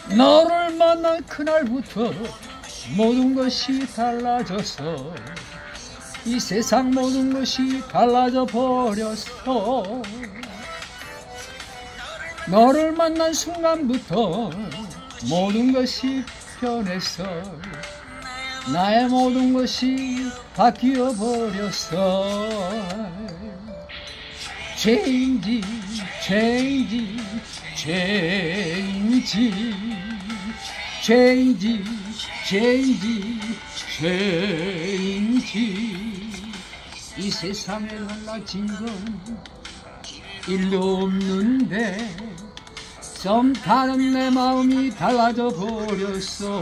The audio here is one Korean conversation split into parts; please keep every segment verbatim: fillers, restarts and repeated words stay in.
너를 만난 그날부터 모든 것이 달라졌어. 이 세상 모든 것이 달라져 버렸어. 너를 만난 순간부터 모든 것이 변했어. 나의 모든 것이 바뀌어 버렸어. Change, change, change, change, change, change. 이 세상에 달라진 건 일도 없는데 좀 다른 내 마음이 달라져 버렸어.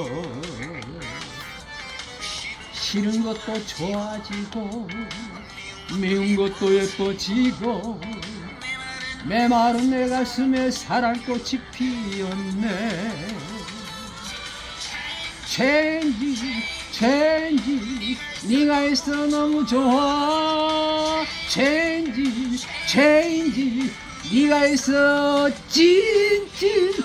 싫은 것도 좋아지고 미운 것도 예뻐지고 메마른 내 가슴에 사랑꽃이 피었네. Change, change, 네가 있어 너무 좋아. Change, change, 네가 있어 찐찐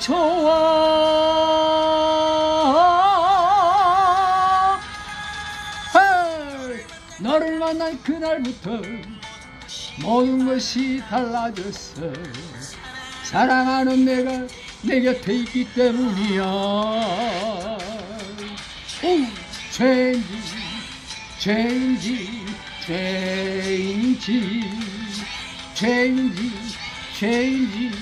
좋아. 헤이, 너를 만난 그날부터 모든 것이 달라졌어. 사랑하는 내가 내 곁에 있기 때문이야. 오, change, change, change, change, change,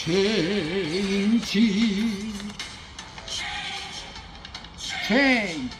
change, change.